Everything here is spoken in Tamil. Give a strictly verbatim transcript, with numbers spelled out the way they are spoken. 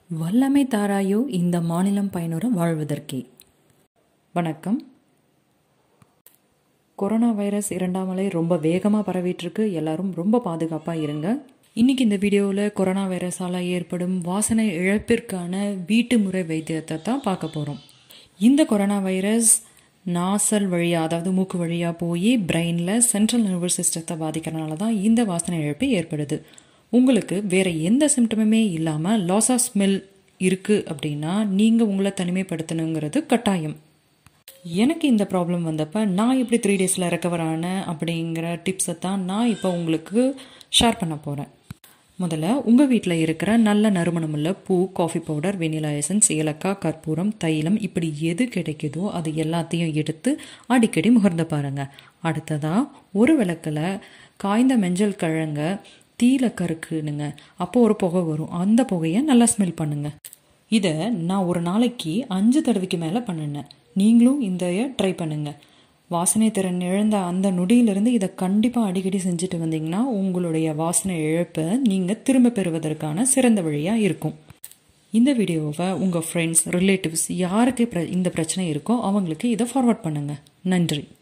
வல்லமை தாராயோ இந்த மாநிலம் பயனுற வாழ்வதற்கே. வணக்கம். கொரோனா வைரஸ் இரண்டாம் அலை ரொம்ப வேகமாக பரவிட்டுருக்கு. எல்லாரும் ரொம்ப பாதுகாப்பாக இருங்க. இன்னைக்கு இந்த வீடியோவில் கொரோனா வைரஸால் ஏற்படும் வாசனை இழப்பிற்கான வீட்டு முறை வைத்தியத்தை தான் பார்க்க போகிறோம். இந்த கொரோனா வைரஸ் நாசல் வழியாக, அதாவது மூக்கு வழியாக போய் பிரெயினில் சென்ட்ரல் நர்வஸ் சிஸ்டத்தை பாதிக்கிறதுனால தான் இந்த வாசனை இழப்பு ஏற்படுது. உங்களுக்கு வேறு எந்த சிம்டமுமே இல்லாமல் லாஸ் ஆஃப் ஸ்மெல் இருக்குது அப்படின்னா நீங்கள் உங்களை தனிமைப்படுத்தணுங்கிறது கட்டாயம். எனக்கு இந்த ப்ராப்ளம் வந்தப்போ நான் எப்படி த்ரீ டேஸில் ரெக்கவர் ஆனேன் அப்படிங்கிற டிப்ஸை தான் நான் இப்போ உங்களுக்கு ஷேர் பண்ண போகிறேன். முதல்ல உங்கள் வீட்டில் இருக்கிற நல்ல நறுமணமுள்ள பூ, காஃபி பவுடர், வெனிலா எசன்ஸ், ஏலக்காய், கற்பூரம், தைலம் இப்படி எது கிடைக்குதோ அது எல்லாத்தையும் எடுத்து அடிக்கடி முகர்ந்து பாருங்கள். அடுத்ததாக ஒரு விளக்கில் காய்ந்த மஞ்சள் கிழங்க தீல கருக்குனுங்க. அப்போ ஒரு புகை வரும். அந்த புகையை நல்லா ஸ்மெல் பண்ணுங்க. இதை நான் ஒரு நாளைக்கு அஞ்சு தடவைக்கு மேலே பண்ணினேன். நீங்களும் இந்த ட்ரை பண்ணுங்க. வாசனை திறன் இழந்த அந்த நொடியிலிருந்து இதை கண்டிப்பாக அடிக்கடி செஞ்சுட்டு வந்தீங்கன்னா உங்களுடைய வாசனை இழப்பை நீங்கள் திரும்ப பெறுவதற்கான சிறந்த வழியாக இருக்கும். இந்த வீடியோவை உங்கள் ஃப்ரெண்ட்ஸ், ரிலேட்டிவ்ஸ் யாருக்கு இந்த பிரச்சனை இருக்கோ அவங்களுக்கு இதை ஃபார்வர்ட் பண்ணுங்கள். நன்றி.